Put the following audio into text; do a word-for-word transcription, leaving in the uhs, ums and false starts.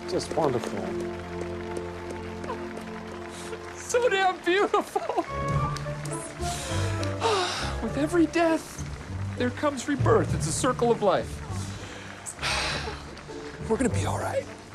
Just wonderful. So damn beautiful. With every death, there comes rebirth. It's a circle of life. We're gonna be all right.